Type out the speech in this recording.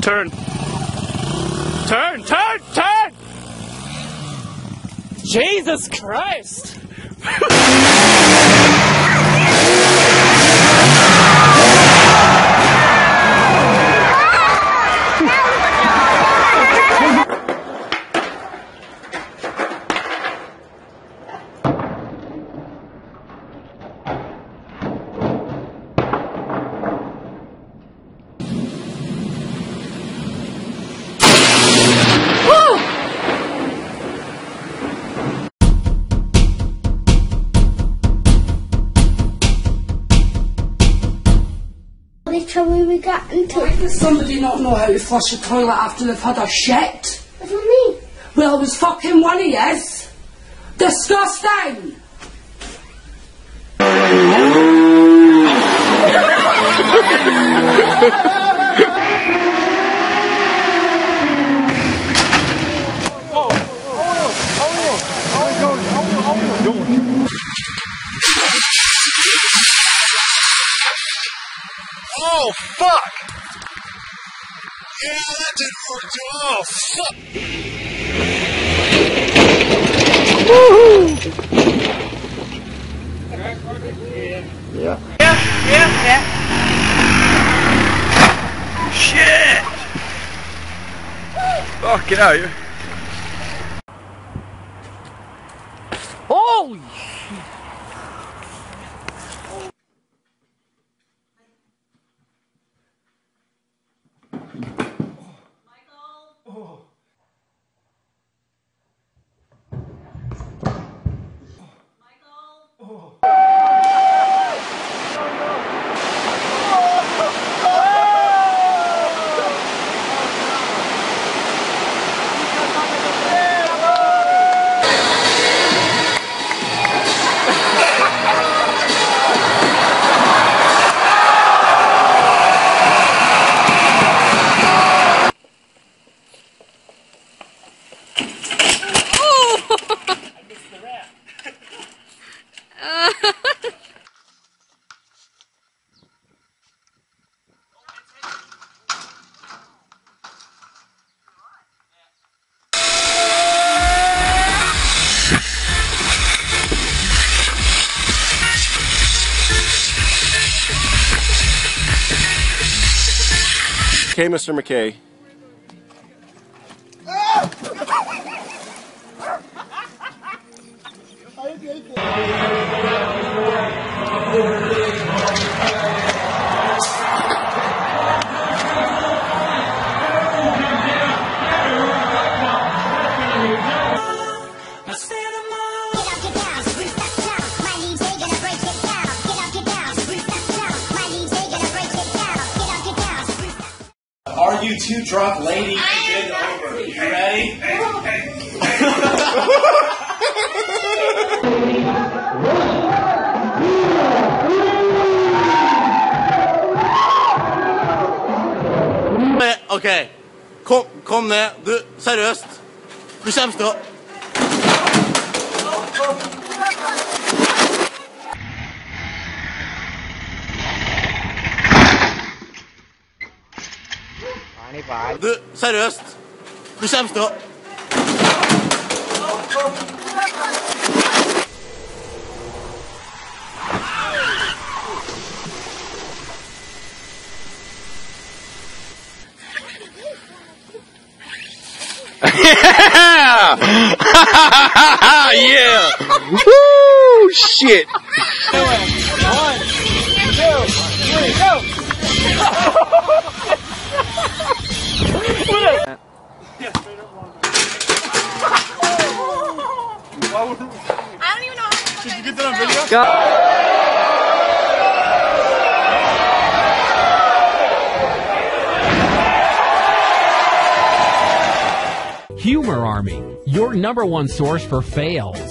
Turn. Turn, turn, turn! Jesus Christ! Trouble we got into. Why does somebody not know how to flush a toilet after they've had a shit? What do you mean? Well, it was fucking one of yous. Disgusting! Oh, fuck! Yeah, that didn't work too well. Oh, fuck! Woohoo! Yeah. Yeah. Shit! Fuck, get out of here. Holy shit! Okay, Mr. McKay. Are you two drunk ladies to bend over? You ready? Ok, kom ned. Du, seriøst. Du kommer til å... Du, seriøst. Du kommer til å... Yeah! Yeah! Woo! Shit! 1, 2, 3, go! I don't even know how to get that on video. Humor Army, your #1 source for Failz.